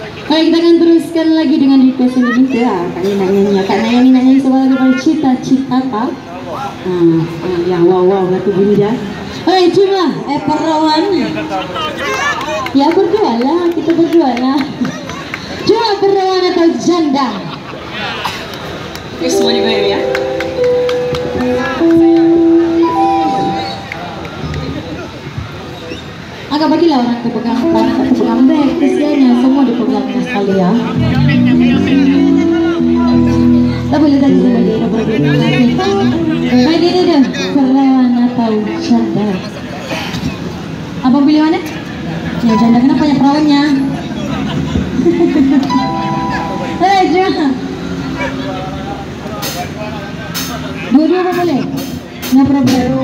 Baik, kita akan teruskan lagi dengan request yang lebih ya. Kak Nayani nanya soal kepada cita-cita Kak. Ya wow gak tuh bunyi dia. Cuma perawan. Ya berdua lah, kita berdua lah. Cuma perawan atau janda? Semua dibayar ya. Agak bagilah orang pegang bag, kesiannya semua dipegangnya sekali ya. Tak boleh tadi sebagai baik ini deh, perawan atau janda. Abang pilih mana? Ya janda, kenapa ya perawannya? Jangan. Dua-dua boleh? Nggak problem.